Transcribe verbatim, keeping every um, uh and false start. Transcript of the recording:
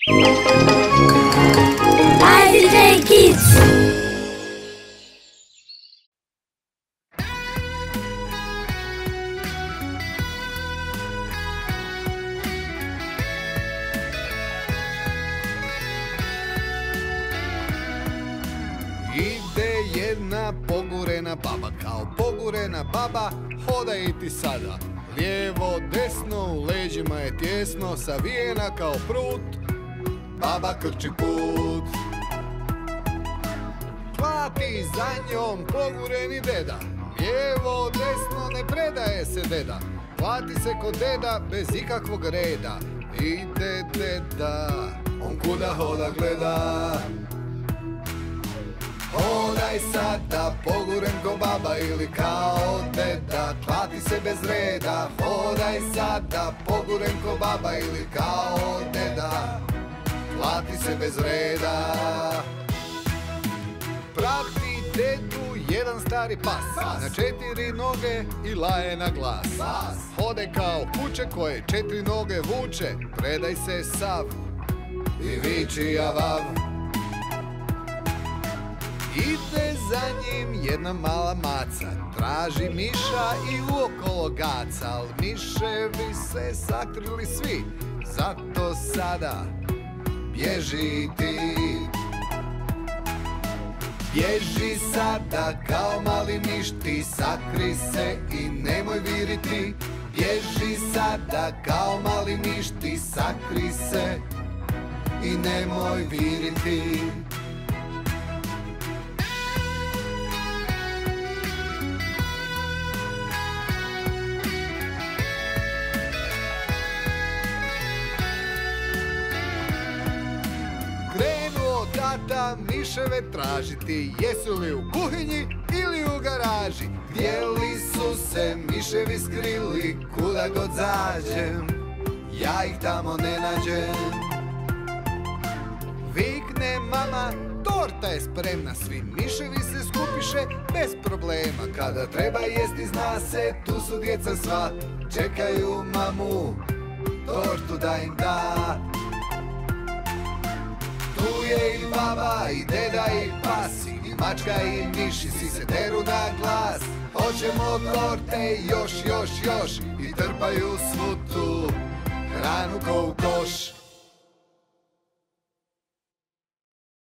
I D J Kids. Ide jedna pogurena baba, kao pogurena baba hoda i ti sada. Lijevo, desno, u leđima je tjesno, savijena kao prut, baba krči put. Plati za njom pogureni deda, lijevo, desno, ne predaje se deda. Plati se kod deda bez ikakvog reda. Ide deda, on kuda hoda gleda. Hodaj sada, poguren ko baba ili kao deda, klati se bez reda. Hodaj sada, poguren ko baba ili kao deda, klati se bez reda. Prati dedu jedan stari pas, na četiri noge i laje na glas. Hode kao kuće koje četiri noge vuče, predaj se sav i viči javav. Ide za njim jedna mala maca, traži miša i uokolo gaca, al miševi se sakrili svi, zato sada bježi ti. Bježi sada kao mali miš ti, sakri se i nemoj viriti. Bježi sada kao mali miš ti, sakri se i nemoj viriti. Tata miševe tražiti, jesu li u kuhinji ili u garaži. Gdje li su se miševi skrili, kuda god zađem, ja ih tamo ne nađem. Vikne mama, torta je spremna, svi miševi se skupiše bez problema. Kada treba jesti zna se, tu su djeca sva, čekaju mamu, tortu da im da. Tu je i baba, i deda, i pas, i mačka, i miši, svi se deru na glas. Hoćemo torte, još, još, još, i trpaju svu tu hranu ko u koš.